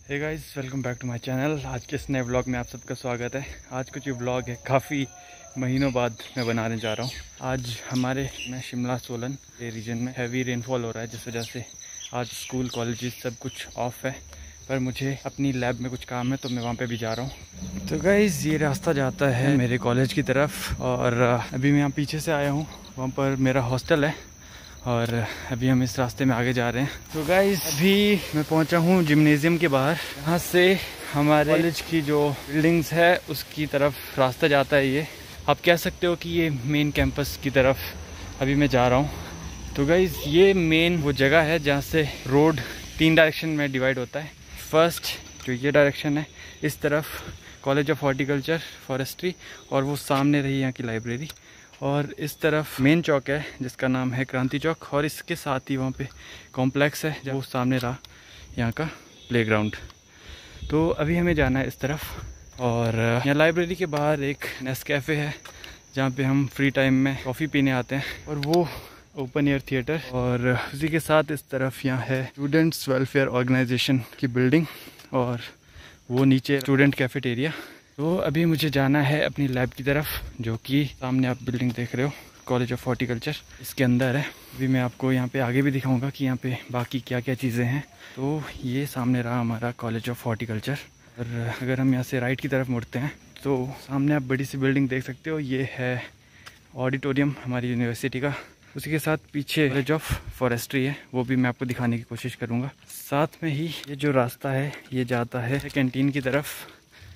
Hey guys, welcome back to my channel. आज के इस नए व्लॉग में आप सबका स्वागत है। आज का जो व्लॉग है काफ़ी महीनों बाद मैं बनाने जा रहा हूँ। आज हमारे शिमला सोलन के रीजन में हैवी रेनफॉल हो रहा है, जिस वजह से आज स्कूल कॉलेजेस सब कुछ ऑफ है। पर मुझे अपनी लैब में कुछ काम है तो मैं वहाँ पे भी जा रहा हूँ। तो गाइस, ये रास्ता जाता है मेरे कॉलेज की तरफ और अभी मैं यहाँ पीछे से आया हूँ, वहाँ पर मेरा हॉस्टल है और अभी हम इस रास्ते में आगे जा रहे हैं। तो गाइस, अभी मैं पहुंचा हूं जिम्नेजियम के बाहर। यहाँ से हमारे कॉलेज की जो बिल्डिंग्स है उसकी तरफ रास्ता जाता है। ये आप कह सकते हो कि ये मेन कैंपस की तरफ अभी मैं जा रहा हूं। तो गाइस, ये मेन वो जगह है जहाँ से रोड 3 डायरेक्शन में डिवाइड होता है। फर्स्ट जो ये डायरेक्शन है, इस तरफ कॉलेज ऑफ हॉर्टिकल्चर फॉरेस्ट्री और वो सामने रही यहाँ की लाइब्रेरी, और इस तरफ मेन चौक है जिसका नाम है क्रांति चौक, और इसके साथ ही वहाँ पे कॉम्प्लेक्स है जो सामने रहा यहाँ का प्लेग्राउंड। तो अभी हमें जाना है इस तरफ। और यहाँ लाइब्रेरी के बाहर एक नेस्कैफ़े है जहाँ पे हम फ्री टाइम में कॉफ़ी पीने आते हैं, और वो ओपन एयर थिएटर। और उसी के साथ इस तरफ यहाँ है स्टूडेंट्स वेलफेयर ऑर्गेनाइजेशन की बिल्डिंग, और वो नीचे स्टूडेंट कैफेटेरिया। तो अभी मुझे जाना है अपनी लैब की तरफ, जो कि सामने आप बिल्डिंग देख रहे हो, कॉलेज ऑफ हॉर्टिकल्चर इसके अंदर है। अभी मैं आपको यहाँ पे आगे भी दिखाऊंगा कि यहाँ पे बाकी क्या क्या चीज़ें हैं। तो ये सामने रहा हमारा कॉलेज ऑफ हॉर्टिकल्चर। और अगर हम यहाँ से राइट की तरफ मुड़ते हैं तो सामने आप बड़ी सी बिल्डिंग देख सकते हो, ये है ऑडिटोरियम हमारी यूनिवर्सिटी का। उसी के साथ पीछे कॉलेज ऑफ फॉरेस्ट्री है, वो भी मैं आपको दिखाने की कोशिश करूँगा। साथ में ही ये जो रास्ता है ये जाता है कैंटीन की तरफ।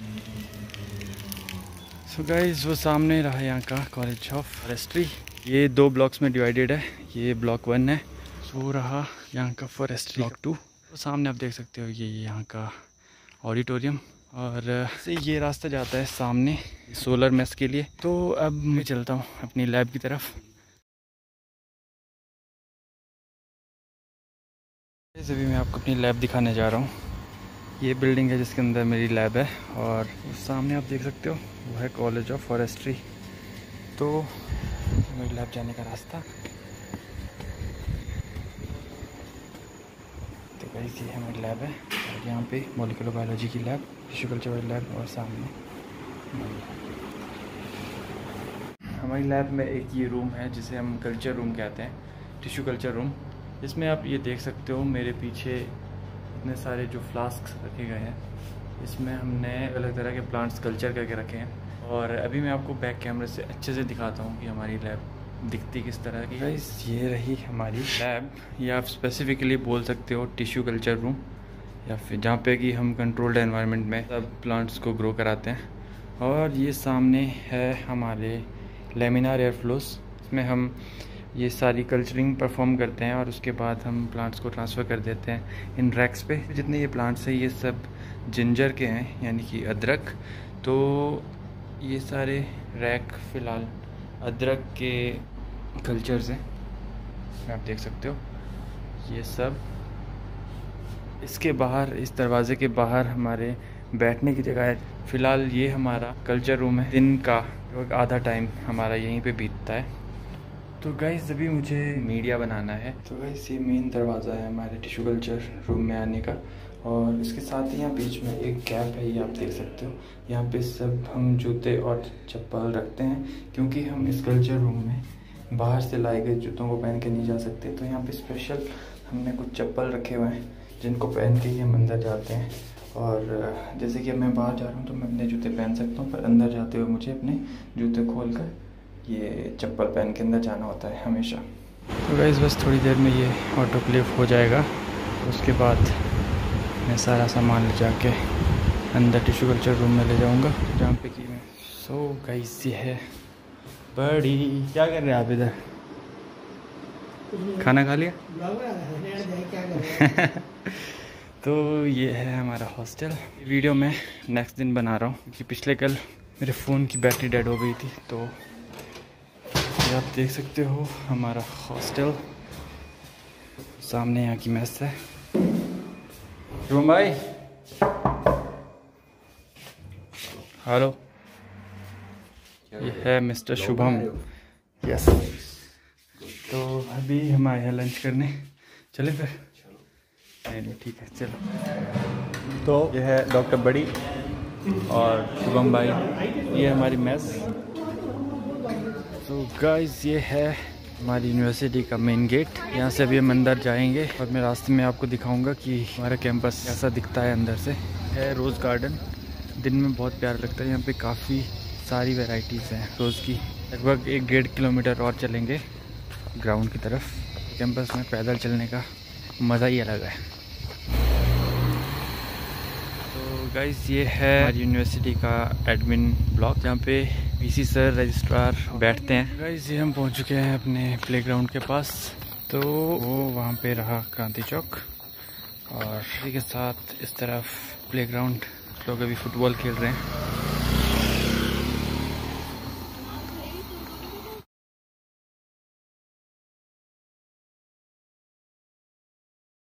सो गाइस, वो सामने रहा यहाँ का कॉलेज ऑफ फॉरेस्ट्री। ये 2 ब्लॉक्स में डिवाइडेड है, ये ब्लॉक 1 है। सो रहा यहाँ का फॉरेस्ट्री ब्लॉक 2। तो सामने आप देख सकते हो ये यहाँ का ऑडिटोरियम, और से ये रास्ता जाता है सामने सोलर मेस के लिए। तो अब मैं चलता हूँ अपनी लैब की तरफ। अभी मैं आपको अपनी लैब दिखाने जा रहा हूँ। ये बिल्डिंग है जिसके अंदर मेरी लैब है, और सामने आप देख सकते हो वो है कॉलेज ऑफ फॉरेस्ट्री। तो मेरी लैब जाने का रास्ता। तो गाइस, ये हमारी लैब है, और यहाँ पे मॉलिक्यूलर बायोलॉजी की लैब, टिश्यू कल्चर वाली लैब, और सामने हमारी लैब में एक ये रूम है जिसे हम कल्चर रूम कहते हैं, टिश्यू कल्चर रूम। इसमें आप ये देख सकते हो मेरे पीछे इतने सारे जो फ्लास्क रखे गए हैं, इसमें हमने अलग तरह के प्लांट्स कल्चर करके रखे हैं। और अभी मैं आपको बैक कैमरे से अच्छे से दिखाता हूँ कि हमारी लैब दिखती किस तरह की। गाइस, ये रही हमारी लैब, या आप स्पेसिफिकली बोल सकते हो टिश्यू कल्चर रूम, या फिर जहाँ पे कि हम कंट्रोल्ड एनवायरनमेंट में सब प्लांट्स को ग्रो कराते हैं। और ये सामने है हमारे लेमिनार एयर फ्लोस, इसमें हम ये सारी कल्चरिंग परफॉर्म करते हैं, और उसके बाद हम प्लांट्स को ट्रांसफ़र कर देते हैं इन रैक्स पे। जितने ये प्लांट्स हैं ये सब जिंजर के हैं, यानी कि अदरक। तो ये सारे रैक फ़िलहाल अदरक के कल्चर्स हैं, आप देख सकते हो ये सब। इसके बाहर, इस दरवाज़े के बाहर हमारे बैठने की जगह है। फ़िलहाल ये हमारा कल्चर रूम है, दिन का आधा टाइम हमारा यहीं पे बीतता है। तो गाइस, अभी मुझे मीडिया बनाना है। तो गाइस, ये मेन दरवाज़ा है हमारे टिश्यू कल्चर रूम में आने का, और इसके साथ ही यहाँ बीच में एक गैप है, ये आप देख सकते हो। यहाँ पे सब हम जूते और चप्पल रखते हैं, क्योंकि हम इस कल्चर रूम में बाहर से लाए गए जूतों को पहन के नहीं जा सकते। तो यहाँ पे स्पेशल हमने कुछ चप्पल रखे हुए हैं जिनको पहन के ही हम अंदर जाते हैं। और जैसे कि अब मैं बाहर जा रहा हूँ तो मैं अपने जूते पहन सकता हूँ, पर अंदर जाते हुए मुझे अपने जूते खोल कर ये चप्पल पहन के अंदर जाना होता है हमेशा। तो गाइस, बस थोड़ी देर में ये ऑटोक्लेव हो जाएगा, उसके बाद मैं सारा सामान ले जाके अंदर टिश्यू कल्चर रूम में ले जाऊंगा, जहाँ पे कि मैं। सो गाइस, ये है बड़ी। क्या कर रहे हैं आप इधर? खाना खा लिया? तो ये है हमारा हॉस्टल। वीडियो मैं नेक्स्ट दिन बना रहा हूँ, क्योंकि पिछले कल मेरे फ़ोन की बैटरी डेड हो गई थी। तो ये आप देख सकते हो हमारा हॉस्टल, सामने यहाँ की मेस है। शुभम भाई, हेलो, ये है मिस्टर शुभम। यस, तो अभी हम आए हैं लंच करने, चले फिर? नहीं ठीक है, चलो। तो ये है डॉक्टर बड़ी और शुभम भाई, ये हमारी मेस। तो गाइस ये है हमारी यूनिवर्सिटी का मेन गेट। यहाँ से अभी हम अंदर जाएंगे और मैं रास्ते में आपको दिखाऊंगा कि हमारा कैंपस कैसा दिखता है अंदर से। है रोज़ गार्डन, दिन में बहुत प्यारा लगता है। यहाँ पे काफ़ी सारी वैरायटीज़ हैं रोज़ की। लगभग 1-1.5 किलोमीटर और चलेंगे ग्राउंड की तरफ। कैंपस में पैदल चलने का मज़ा ही अलग है। तो गाइस ये है हमारी यूनिवर्सिटी का एडमिन ब्लॉक, जहाँ पे वीसी सर रजिस्ट्रार बैठते हैं। गाइस ये हम पहुँच चुके हैं अपने प्लेग्राउंड के पास। तो वो वहाँ पे रहा क्रांति चौक, और इसी के साथ इस तरफ प्लेग्राउंड। लोग अभी फुटबॉल खेल रहे हैं।